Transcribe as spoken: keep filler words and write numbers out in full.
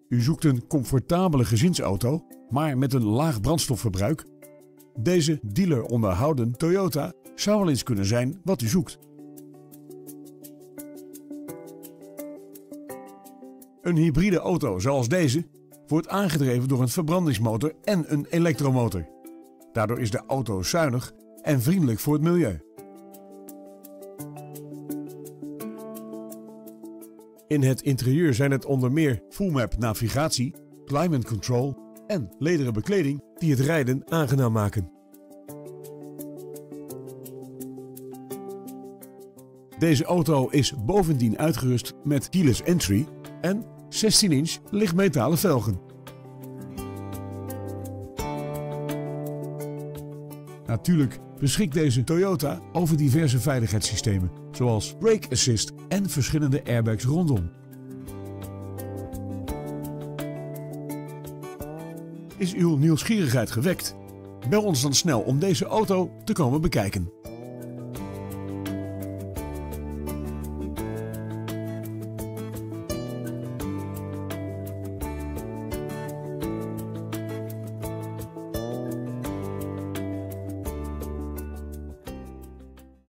U zoekt een comfortabele gezinsauto, maar met een laag brandstofverbruik? Deze dealer onderhouden Toyota zou wel eens kunnen zijn wat u zoekt. Een hybride auto zoals deze wordt aangedreven door een verbrandingsmotor en een elektromotor. Daardoor is de auto zuinig en vriendelijk voor het milieu. In het interieur zijn het onder meer full map navigatie, climate control en lederen bekleding die het rijden aangenaam maken. Deze auto is bovendien uitgerust met keyless entry en zestien inch lichtmetalen velgen. Natuurlijk beschikt deze Toyota over diverse veiligheidssystemen, zoals brake assist en verschillende airbags rondom. Is uw nieuwsgierigheid gewekt? Bel ons dan snel om deze auto te komen bekijken.